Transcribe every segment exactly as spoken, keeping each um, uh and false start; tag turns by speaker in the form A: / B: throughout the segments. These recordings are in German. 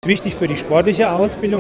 A: Wichtig für die sportliche Ausbildung.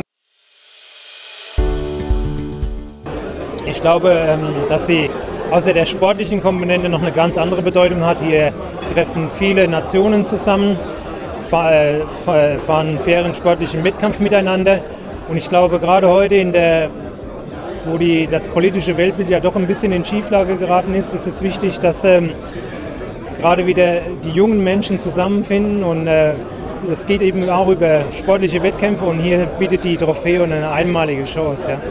A: Ich glaube, dass sie außer der sportlichen Komponente noch eine ganz andere Bedeutung hat. Hier treffen viele Nationen zusammen, fahren einen fairen sportlichen Wettkampf miteinander. Und ich glaube, gerade heute, in der, wo die, das politische Weltbild ja doch ein bisschen in Schieflage geraten ist, ist es wichtig, dass ähm, gerade wieder die jungen Menschen zusammenfinden. Und äh, das geht eben auch über sportliche Wettkämpfe. Und hier bietet die Trofeo eine einmalige Chance. Ja.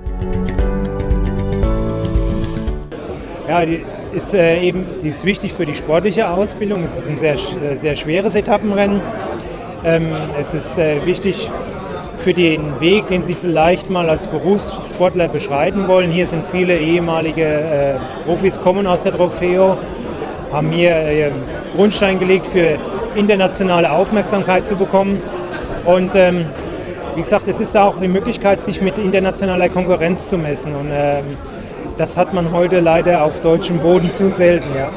A: Ja, die ist, äh, eben, die ist wichtig für die sportliche Ausbildung. Es ist ein sehr, sehr schweres Etappenrennen. Ähm, es ist äh, wichtig für den Weg, den Sie vielleicht mal als Berufssportler beschreiten wollen. Hier sind viele ehemalige äh, Profis, kommen aus der Trofeo, haben hier äh, Grundstein gelegt für internationale Aufmerksamkeit zu bekommen. Und ähm, wie gesagt, es ist auch die Möglichkeit, sich mit internationaler Konkurrenz zu messen. Und, ähm, das hat man heute leider auf deutschem Boden zu selten. Ja.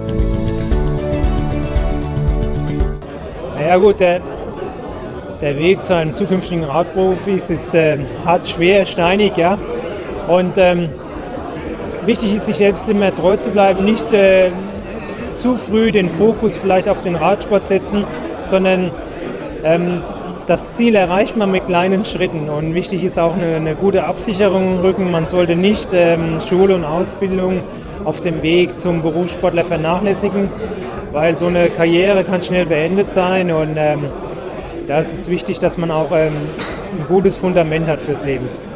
A: Na ja gut, der, der Weg zu einem zukünftigen Radprofis ist äh, hart, schwer, steinig. Ja. Und ähm, wichtig ist, sich selbst immer treu zu bleiben, nicht äh, zu früh den Fokus vielleicht auf den Radsport setzen, sondern ähm, das Ziel erreicht man mit kleinen Schritten. Und wichtig ist auch eine, eine gute Absicherung im Rücken. Man sollte nicht ähm, Schule und Ausbildung auf dem Weg zum Berufssportler vernachlässigen, weil so eine Karriere kann schnell beendet sein. Und ähm, da ist es wichtig, dass man auch ähm, ein gutes Fundament hat fürs Leben.